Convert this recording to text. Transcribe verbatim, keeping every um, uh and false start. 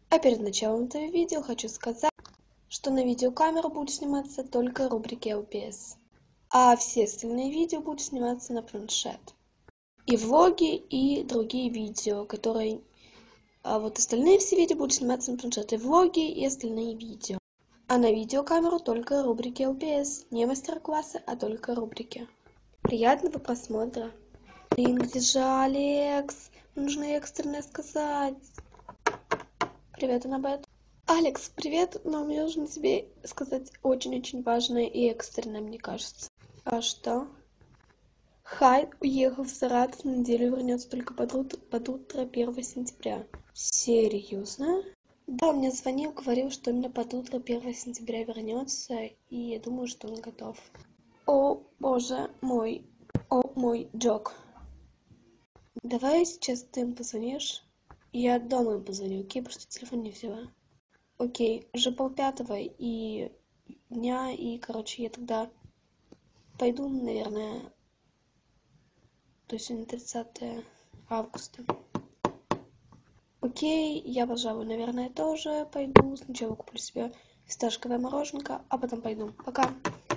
А перед началом этого видео хочу сказать, что на видеокамеру будет сниматься только рубрики эл пи эс, а все остальные видео будут сниматься на планшет. И влоги, и другие видео, которые... А вот остальные все видео будут сниматься на планшет, и влоги, и остальные видео. А на видеокамеру только рубрики эл пи эс, не мастер-классы, а только рубрики. Приятного просмотра. Блин, где же Алекс? Нужно экстренно сказать. Привет, Анабет. Алекс, привет, но мне нужно тебе сказать очень-очень важное и экстренное, мне кажется. А что? Хайд уехал в Саратов на неделю и вернется только под утро, под утро первого сентября. Серьезно? Да, он мне звонил, говорил, что именно под утро первого сентября вернется, и я думаю, что он готов. О, боже мой. О, мой Джок. Давай сейчас ты им позвонишь. Я дома им позвоню, окей, потому что телефон не взяла. Окей, уже полпятого и дня, и, короче, я тогда пойду, наверное, то есть сегодня тридцатое августа. Окей, я, пожалуй, наверное, тоже пойду. Сначала куплю себе фисташковое мороженка, а потом пойду. Пока.